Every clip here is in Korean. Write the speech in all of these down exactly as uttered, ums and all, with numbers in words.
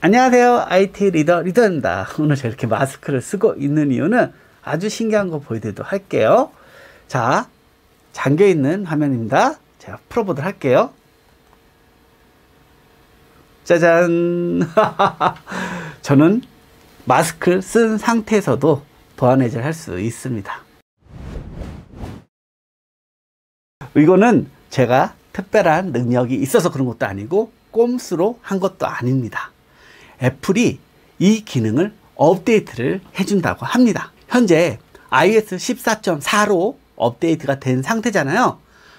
안녕하세요. 아이티 리더 리더입니다. 오늘 저렇게 마스크를 쓰고 있는 이유는 아주 신기한 거 보여드리도록 할게요. 자, 잠겨있는 화면입니다. 제가 풀어보도록 할게요. 짜잔. 저는 마스크를 쓴 상태에서도 보안 해제를 할 수 있습니다. 이거는 제가 특별한 능력이 있어서 그런 것도 아니고 꼼수로 한 것도 아닙니다. 애플이 이 기능을 업데이트를 해준다고 합니다. 현재 아이오에스 십사 점 사로 업데이트가 된 상태잖아요.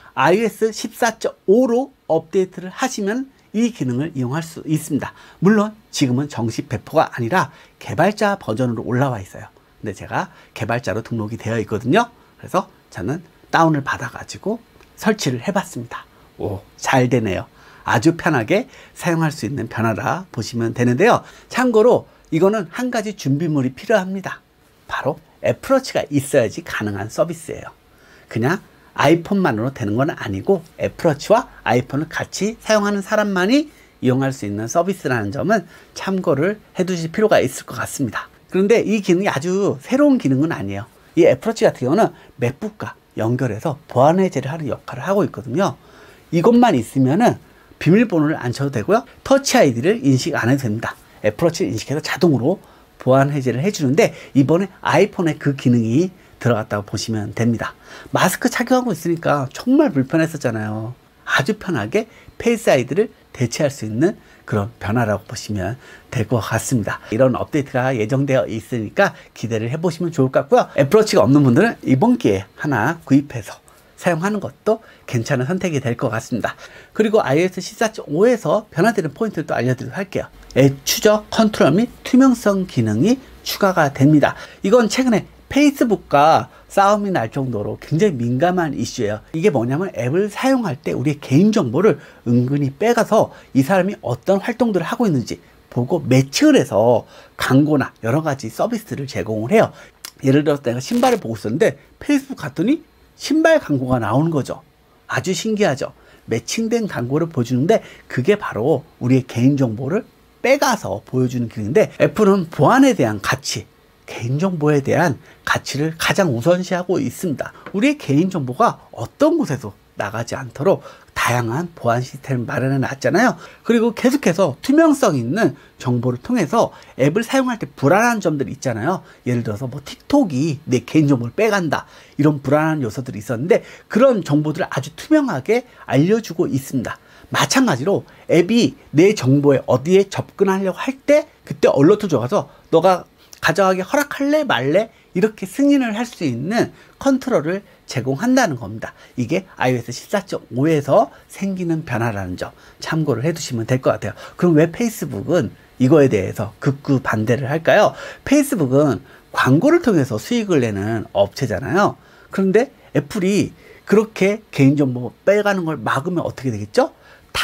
아이오에스 십사 점 오로 업데이트를 하시면 이 기능을 이용할 수 있습니다. 물론 지금은 정식 배포가 아니라 개발자 버전으로 올라와 있어요. 근데 제가 개발자로 등록이 되어 있거든요. 그래서 저는 다운을 받아 가지고 설치를 해봤습니다. 오, 잘 되네요. 아주 편하게 사용할 수 있는 변화라 보시면 되는데요. 참고로 이거는 한 가지 준비물이 필요합니다. 바로 애플워치가 있어야지 가능한 서비스예요. 그냥 아이폰만으로 되는 건 아니고 애플워치와 아이폰을 같이 사용하는 사람만이 이용할 수 있는 서비스라는 점은 참고를 해 두실 필요가 있을 것 같습니다. 그런데 이 기능이 아주 새로운 기능은 아니에요. 이 애플워치 같은 경우는 맥북과 연결해서 보안 해제를 하는 역할을 하고 있거든요. 이것만 있으면은 비밀번호를 안 쳐도 되고요. 터치 아이디를 인식 안 해도 됩니다. 애플워치를 인식해서 자동으로 보안 해제를 해주는데 이번에 아이폰에 그 기능이 들어갔다고 보시면 됩니다. 마스크 착용하고 있으니까 정말 불편했었잖아요. 아주 편하게 페이스 아이디를 대체할 수 있는 그런 변화라고 보시면 될 것 같습니다. 이런 업데이트가 예정되어 있으니까 기대를 해보시면 좋을 것 같고요. 애플워치가 없는 분들은 이번 기회에 하나 구입해서 사용하는 것도 괜찮은 선택이 될 것 같습니다. 그리고 아이오에스 십사 점 오에서 변화되는 포인트를 또 알려드리도록 할게요. 앱 추적, 컨트롤 및 투명성 기능이 추가가 됩니다. 이건 최근에 페이스북과 싸움이 날 정도로 굉장히 민감한 이슈예요. 이게 뭐냐면 앱을 사용할 때 우리의 개인정보를 은근히 빼가서 이 사람이 어떤 활동들을 하고 있는지 보고 매칭을 해서 광고나 여러 가지 서비스를 제공을 해요. 예를 들어서 내가 신발을 보고 있었는데 페이스북 갔더니 신발 광고가 나오는 거죠. 아주 신기하죠. 매칭된 광고를 보여주는데 그게 바로 우리의 개인정보를 빼가서 보여주는 기능인데 애플은 보안에 대한 가치, 개인정보에 대한 가치를 가장 우선시하고 있습니다. 우리의 개인정보가 어떤 곳에도 나가지 않도록 다양한 보안 시스템을 마련해 놨잖아요. 그리고 계속해서 투명성 있는 정보를 통해서 앱을 사용할 때 불안한 점들이 있잖아요. 예를 들어서 뭐 틱톡이 내 개인정보를 빼간다, 이런 불안한 요소들이 있었는데 그런 정보들을 아주 투명하게 알려주고 있습니다. 마찬가지로 앱이 내 정보에 어디에 접근하려고 할 때 그때 얼러트 줘서 너가 가져가기 허락할래 말래 이렇게 승인을 할 수 있는 컨트롤을 제공한다는 겁니다. 이게 아이오에스 십사 점 오에서 생기는 변화라는 점 참고를 해두시면 될 것 같아요. 그럼 왜 페이스북은 이거에 대해서 극구 반대를 할까요? 페이스북은 광고를 통해서 수익을 내는 업체잖아요. 그런데 애플이 그렇게 개인정보 빼가는 걸 막으면 어떻게 되겠죠?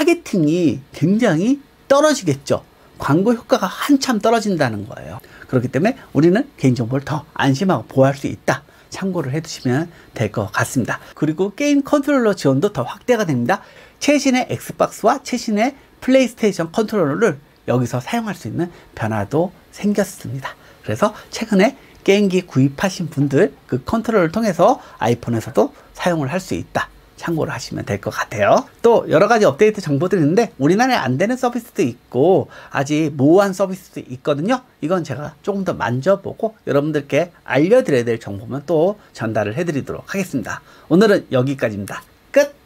타겟팅이 굉장히 떨어지겠죠. 광고 효과가 한참 떨어진다는 거예요. 그렇기 때문에 우리는 개인정보를 더 안심하고 보호할 수 있다. 참고를 해두시면 될 것 같습니다. 그리고 게임 컨트롤러 지원도 더 확대가 됩니다. 최신의 엑스박스와 최신의 플레이스테이션 컨트롤러를 여기서 사용할 수 있는 변화도 생겼습니다. 그래서 최근에 게임기 구입하신 분들 그 컨트롤러를 통해서 아이폰에서도 사용을 할 수 있다. 참고를 하시면 될 것 같아요. 또 여러 가지 업데이트 정보들이 있는데 우리나라에 안 되는 서비스도 있고 아직 모호한 서비스도 있거든요. 이건 제가 조금 더 만져보고 여러분들께 알려드려야 될 정보면 또 전달을 해드리도록 하겠습니다. 오늘은 여기까지입니다. 끝!